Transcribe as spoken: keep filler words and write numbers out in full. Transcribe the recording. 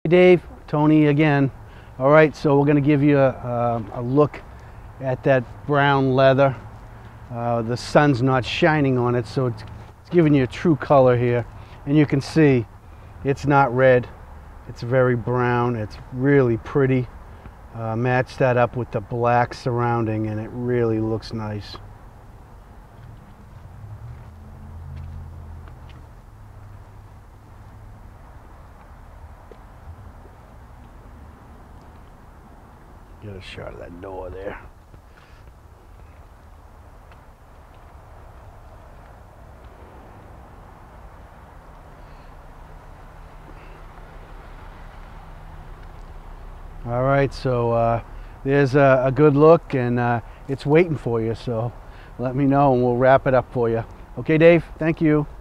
Dave, Tony again. All right, so we're going to give you a, a, a look at that brown leather. Uh, the sun's not shining on it, so it's, it's giving you a true color here. And you can see it's not red, it's very brown. It's really pretty. Uh, match that up with the black surrounding and it really looks nice. Get a shot of that door there. All right, so uh, there's a, a good look, and uh, it's waiting for you, so let me know and we'll wrap it up for you. Okay, Dave, thank you.